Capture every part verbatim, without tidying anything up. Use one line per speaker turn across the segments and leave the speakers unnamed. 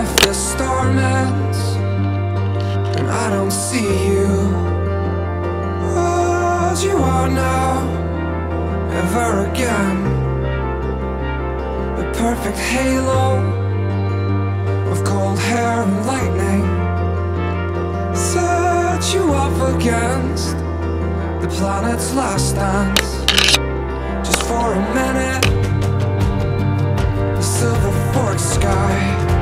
if the storm ends and I don't see you as you are now, ever again. The perfect halo of cold hair and lightning set you up against the planet's last dance. Just for a minute, the silver forked sky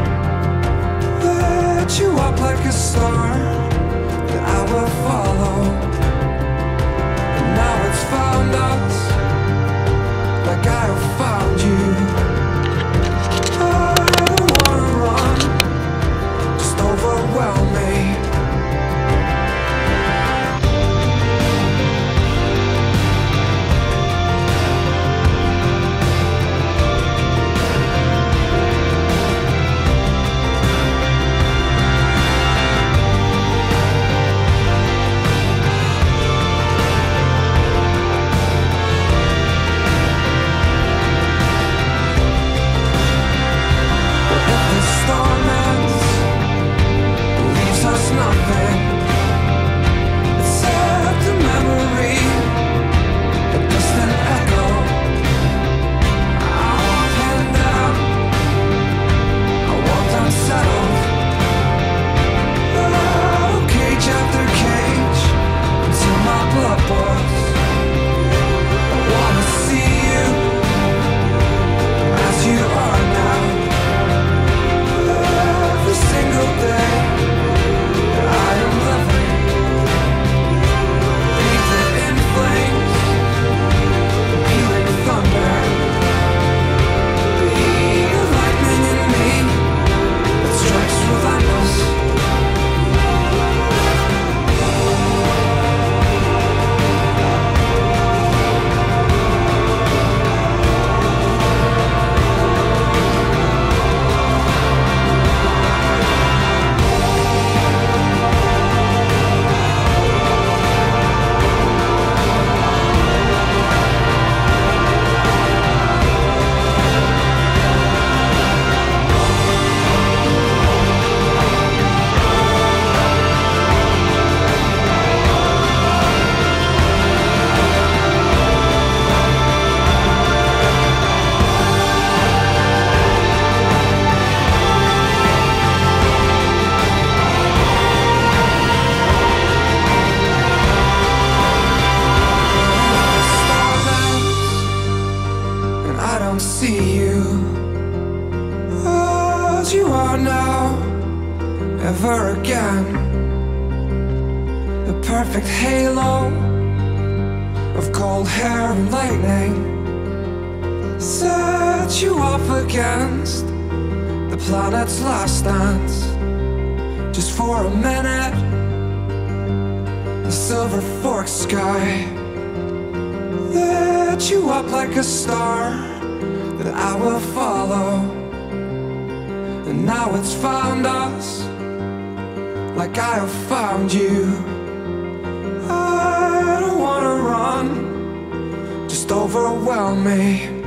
lit you up like a star that I will follow. And now it's found us, like I have found you. I don't wanna run, just overwhelm me. See you as you are now, ever again. The perfect halo of cold hair and lightning set you up against the planet's last dance. Just for a minute, the silver forked sky lit you up like a star that I will follow. And now it's found us, like I have found you. I don't wanna run, just overwhelm me.